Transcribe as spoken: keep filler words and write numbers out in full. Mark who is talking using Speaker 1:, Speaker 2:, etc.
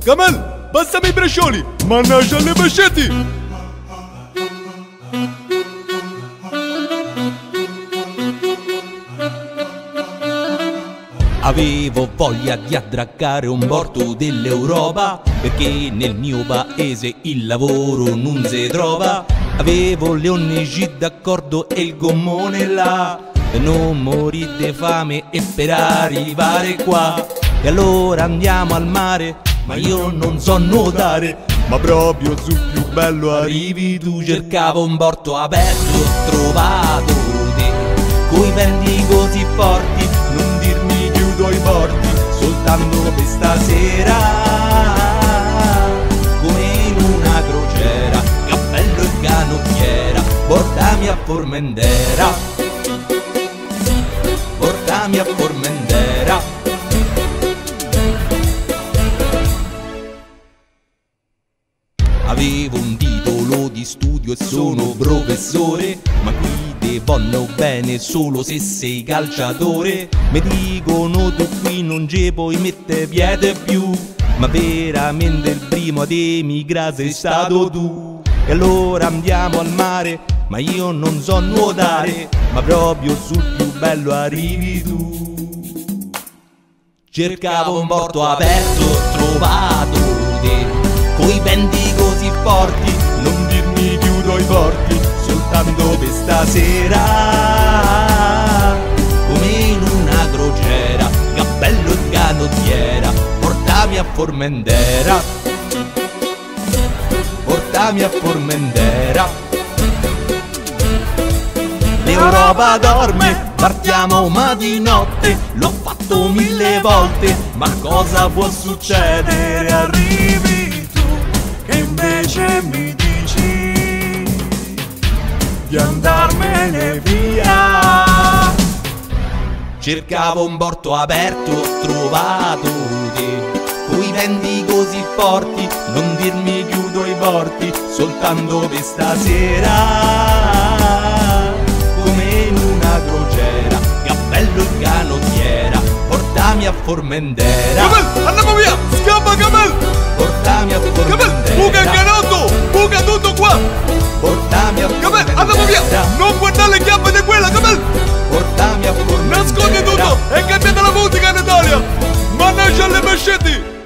Speaker 1: Camel, passami i braccioli, mannaggia le mascetti!
Speaker 2: Avevo voglia di attraccare un porto dell'Europa, perché nel mio paese il lavoro non si trova. Avevo le O N G d'accordo e il gommone là, per non morire di fame e per arrivare qua. E allora andiamo al mare, ma io non so nuotare,
Speaker 1: Ma proprio sul più bello
Speaker 2: arrivi tu. Cercavo un porto aperto, ho trovato te, coi venti così forti, non dirmi chiudo i porti, soltanto per stasera, come in una crociera, cappello e canottiera, portami a Formentera, portami a Formentera. Avevo un titolo di studio e sono professore, ma qui ti vanno bene solo se sei calciatore. Mi dicono tu qui non ci puoi mettere piede più, ma veramente il primo ad emigrare sei stato tu. E allora andiamo al mare, ma io non so nuotare, ma proprio sul più bello arrivi tu. Cercavo un porto aperto, ho trovato te, coi venti così forti, non dirmi chiudo i porti, soltanto per stasera, come in una crociera, cappello e canottiera, portami a Formentera, portami a Formentera. L'Europa dorme, partiamo ma di notte, l'ho fatto mille volte, ma cosa può succedere? Arrivi tu che invece mi dici di andarmene via. Cercavo un porto aperto, ho trovato te, coi venti così forti, non dirmi chiudo i porti, soltanto per stasera, come in una crociera, cappello e canottiera, portami a Formentera.
Speaker 1: Camel, andiamo via, scappa Camel!
Speaker 2: Portami a Formentera.
Speaker 1: Camel, buca il canotto, buca tutto qua!
Speaker 2: Portami a Formentera.
Speaker 1: Camel, andiamo via, non guardare le chiappe di quella, Camel!
Speaker 2: Portami a Formentera.
Speaker 1: Nascondi tutto e cambiate la musica in Italia! Mannaggia le mascetti!